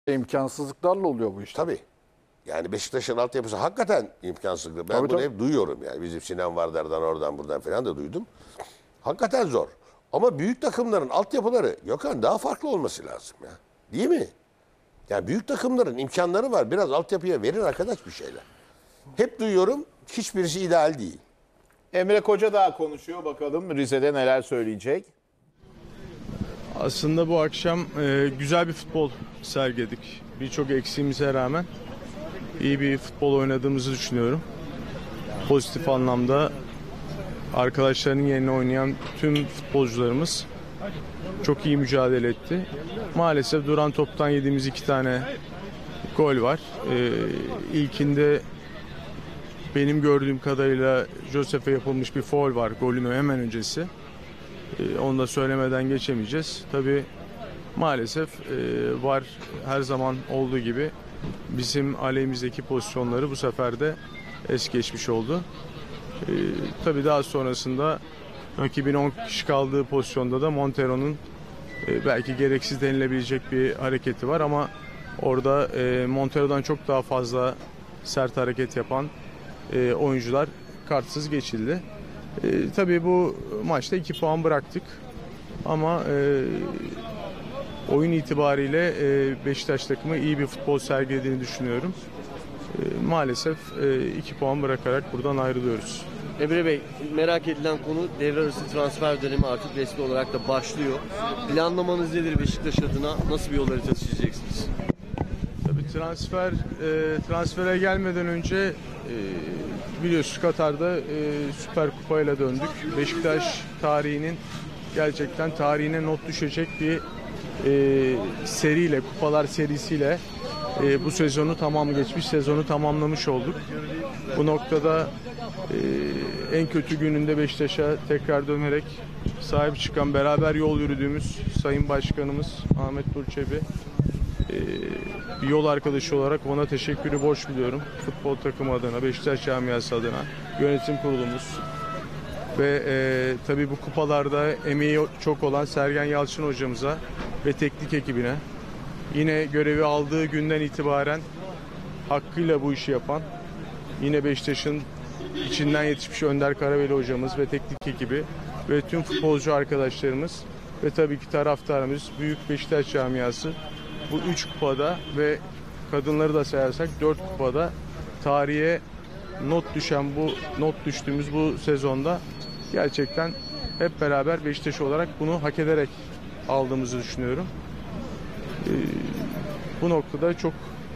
İmkansızlıklarla oluyor bu işte. Tabii. Yani Beşiktaş'ın altyapısı hakikaten imkansızlık. Ben Tabii, bunu tabii. hep duyuyorum yani. Bizim Sinan Vardar'dan oradan buradan falan da duydum. Hakikaten zor. Ama büyük takımların altyapıları Gökhan daha farklı olması lazım ya. Değil mi? Yani büyük takımların imkanları var. Biraz altyapıya verin arkadaş bir şeyler. Hep duyuyorum. Hiçbirisi ideal değil. Emre Kocadağ konuşuyor. Bakalım Rize'de neler söyleyecek. Aslında bu akşam güzel bir futbol sergiledik. Birçok eksiğimize rağmen iyi bir futbol oynadığımızı düşünüyorum. Pozitif anlamda arkadaşlarının yerine oynayan tüm futbolcularımız çok iyi mücadele etti. Maalesef duran toptan yediğimiz 2 tane gol var. İlkinde benim gördüğüm kadarıyla Josef'e yapılmış bir faul var golün hemen öncesi. Onu da söylemeden geçemeyeceğiz. Tabii maalesef VAR her zaman olduğu gibi bizim aleyhimizdeki pozisyonları bu sefer de es geçmiş oldu. Tabii daha sonrasında rakibin 10 kişi kaldığı pozisyonda da Montero'nun belki gereksiz denilebilecek bir hareketi var ama orada Montero'dan çok daha fazla sert hareket yapan oyuncular kartsız geçildi. Tabii bu maçta 2 puan bıraktık ama oyun itibariyle Beşiktaş takımı iyi bir futbol sergilediğini düşünüyorum. Maalesef 2 puan bırakarak buradan ayrılıyoruz. Emre Bey, merak edilen konu devre arası transfer dönemi artık resmi olarak da başlıyor. Planlamanız nedir Beşiktaş adına? Nasıl bir yol haritası çizeceksiniz? Tabii transfere gelmeden önce biliyorsunuz Katar'da Süper Kupa ile döndük. Beşiktaş tarihinin gerçekten tarihine not düşecek bir seriyle, kupalar serisiyle bu sezonu geçmiş sezonu tamamlamış olduk. Bu noktada en kötü gününde Beşiktaş'a tekrar dönerek sahip çıkan, beraber yol yürüdüğümüz Sayın Başkanımız Ahmet Nur Çebi bir yol arkadaşı olarak ona teşekkürü borç biliyorum. Futbol takımı adına, Beşiktaş camiası adına, yönetim kurulumuz ve tabii bu kupalarda emeği çok olan Sergen Yalçın hocamıza ve teknik ekibine, yine görevi aldığı günden itibaren hakkıyla bu işi yapan, yine Beşiktaş'ın içinden yetişmiş Önder Karaveli hocamız ve teknik ekibi ve tüm futbolcu arkadaşlarımız ve tabii ki taraftarımız, büyük Beşiktaş camiası bu 3 kupada ve kadınları da sayarsak 4 kupada tarihe not düştüğümüz bu sezonda gerçekten hep beraber Beşiktaş olarak bunu hak ederek aldığımızı düşünüyorum. Bu noktada çok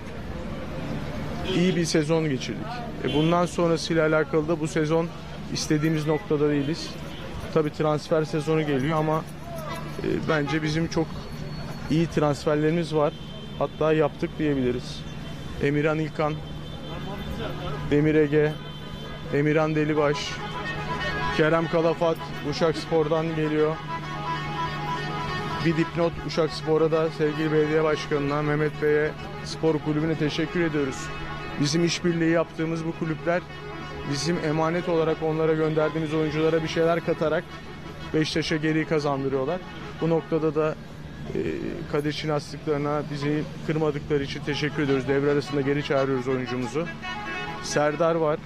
iyi bir sezon geçirdik. Bundan sonrasıyla alakalı da bu sezon istediğimiz noktada değiliz. Tabii transfer sezonu geliyor ama bence bizim çok iyi transferlerimiz var. Hatta yaptık diyebiliriz. Emirhan İlkan, Demir Ege, Emirhan Delibaş, Kerem Kalafat Uşakspor'dan geliyor. Bir dipnot Uşakspor'a da sevgili belediye başkanına, Mehmet Bey'e, spor kulübüne teşekkür ediyoruz. Bizim işbirliği yaptığımız bu kulüpler bizim emanet olarak onlara gönderdiğimiz oyunculara bir şeyler katarak Beşiktaş'a geri kazandırıyorlar. Bu noktada da Kadir Çiğnazlıklarına bizi kırmadıkları için teşekkür ediyoruz. Devre arasında geri çağırıyoruz oyuncumuzu. Serdar var.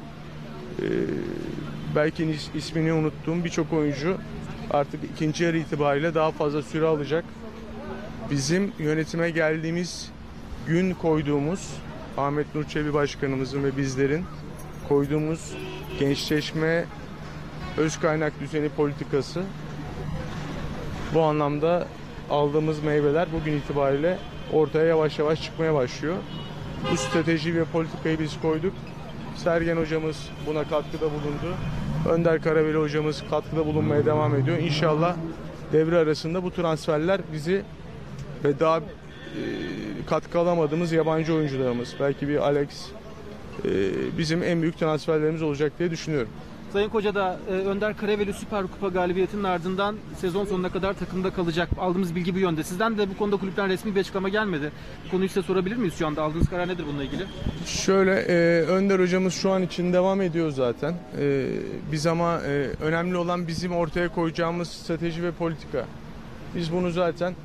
Belki ismini unuttuğum birçok oyuncu artık ikinci yarı itibariyle daha fazla süre alacak. Bizim yönetime geldiğimiz gün koyduğumuz Ahmet Nur Çebi Başkanımızın ve bizlerin koyduğumuz gençleşme öz kaynak düzeni politikası, bu anlamda aldığımız meyveler bugün itibariyle ortaya yavaş yavaş çıkmaya başlıyor. Bu strateji ve politikayı biz koyduk. Sergen hocamız buna katkıda bulundu. Önder Karaveli hocamız katkıda bulunmaya devam ediyor. İnşallah devre arasında bu transferler bizi ve daha katkı alamadığımız yabancı oyuncularımız, belki bir Alex, bizim en büyük transferlerimiz olacak diye düşünüyorum. Sayın Kocadağ, Önder Karaveli Süper Kupa galibiyetinin ardından sezon sonuna kadar takımda kalacak. Aldığımız bilgi bu yönde. Sizden de bu konuda kulüpten resmi bir açıklama gelmedi. Bu konuyu size sorabilir miyiz şu anda? Aldığınız karar nedir bununla ilgili? Şöyle, Önder hocamız şu an için devam ediyor zaten. Biz ama önemli olan bizim ortaya koyacağımız strateji ve politika. Biz bunu zaten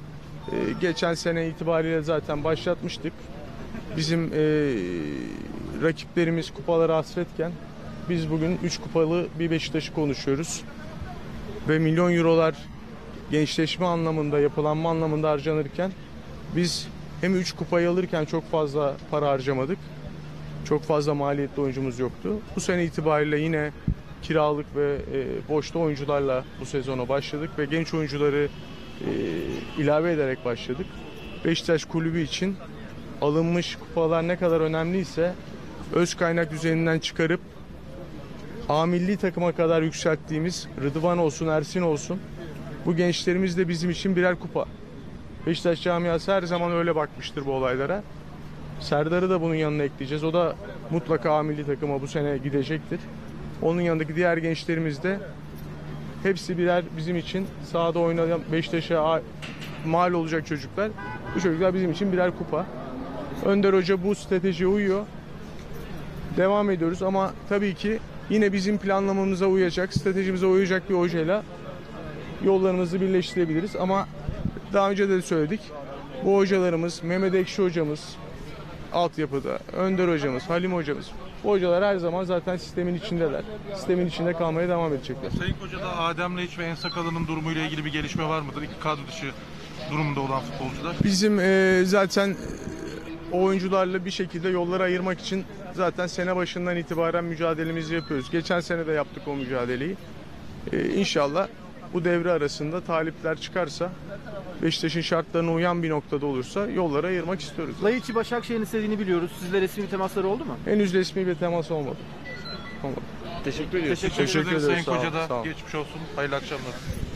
Geçen sene itibariyle zaten başlatmıştık. Bizim rakiplerimiz kupalara hasretken biz bugün 3 kupalı bir Beşiktaş'ı konuşuyoruz. Ve milyon eurolar gençleşme anlamında, yapılanma anlamında harcanırken biz hem 3 kupayı alırken çok fazla para harcamadık. Çok fazla maliyetli oyuncumuz yoktu. Bu sene itibariyle yine kiralık ve boşta oyuncularla bu sezona başladık ve genç oyuncuları ilave ederek başladık. Beşiktaş kulübü için alınmış kupalar ne kadar önemliyse öz kaynak düzeninden çıkarıp A milli takıma kadar yükselttiğimiz Rıdvan olsun, Ersin olsun, bu gençlerimiz de bizim için birer kupa. Beşiktaş camiası her zaman öyle bakmıştır bu olaylara. Serdar'ı da bunun yanına ekleyeceğiz. O da mutlaka A milli takıma bu sene gidecektir. Onun yanındaki diğer gençlerimiz de hepsi birer bizim için sahada oynayan Beşiktaş'a mal olacak çocuklar. Bu çocuklar bizim için birer kupa. Önder Hoca bu stratejiye uyuyor. Devam ediyoruz ama tabii ki yine bizim planlamamıza uyacak, stratejimize uyacak bir hocayla yollarımızı birleştirebiliriz. Ama daha önce de söyledik. Bu hocalarımız, Mehmet Ekşi hocamız, altyapıda, Önder hocamız, Halim hocamız. Bu hocalar her zaman zaten sistemin içindeler. Sistemin içinde kalmaya devam edecekler. Sayın Koca'da Adem Laiç ve Ensakala'nın durumuyla ilgili bir gelişme var mıdır? İki kadro dışı durumunda olan futbolcular. Bizim zaten o oyuncularla bir şekilde yolları ayırmak için zaten sene başından itibaren mücadelemizi yapıyoruz. Geçen sene de yaptık o mücadeleyi. İnşallah bu devre arasında talipler çıkarsa, Beşiktaş'ın şartlarına uyan bir noktada olursa yolları ayırmak istiyoruz. Laiç'i Başakşehir'in istediğini biliyoruz. Sizle resmi bir temasları oldu mu? Henüz resmi bir temas olmadı. Teşekkür ediyoruz. Teşekkür ederiz Sayın Sağ olun, Koca'da. sağ olun. Geçmiş olsun. Hayırlı akşamlar.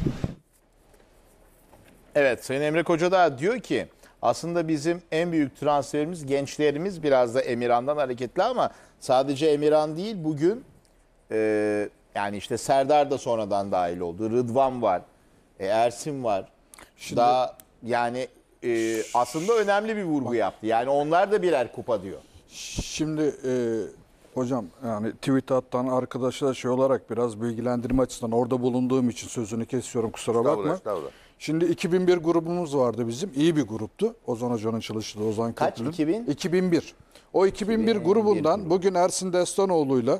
Evet, Sayın Emre Kocadağ diyor ki aslında bizim en büyük transferimiz gençlerimiz, biraz da Emirhan'dan hareketli ama sadece Emirhan değil, bugün yani işte Serdar da sonradan dahil oldu. Rıdvan var, Ersin var. Daha yani aslında önemli bir vurgu yaptı. Yani onlar da birer kupa diyor. Şimdi hocam yani tweet atan arkadaşlar şey olarak biraz bilgilendirme açısından orada bulunduğum için sözünü kesiyorum, kusura bakma. Estağfurullah, estağfurullah. Şimdi 2001 grubumuz vardı bizim. İyi bir gruptu. Ozan Hoca'nın çalıştığı Ozan Kaç? Köprülü. 2000? 2001. O 2001 grubundan bugün Ersin Destanoğlu'yla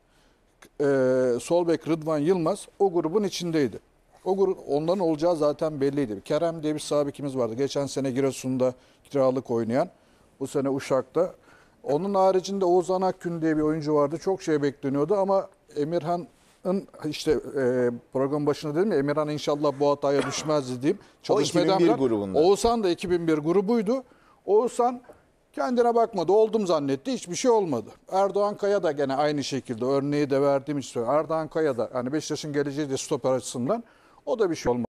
sol bek Rıdvan Yılmaz o grubun içindeydi. O grup onların olacağı zaten belliydi. Kerem diye bir sağ bekimiz vardı. Geçen sene Giresun'da kiralık oynayan. Bu sene Uşak'ta. Onun haricinde Oğuzhan Akgün diye bir oyuncu vardı. Çok şey bekleniyordu ama Emirhan'ın işte program başında dedim ya, Emirhan inşallah bu hataya düşmez dediğim. O 2001 grubunda. Oğuzhan da 2001 grubuydu. Oğuzhan kendine bakmadı. Oldum zannetti. Hiçbir şey olmadı. Erdoğan Kaya da gene aynı şekilde örneği de verdiğim için söylüyorum. Erdoğan Kaya da hani Beşiktaş'ın geleceği de stoper açısından o da bir şey olmadı.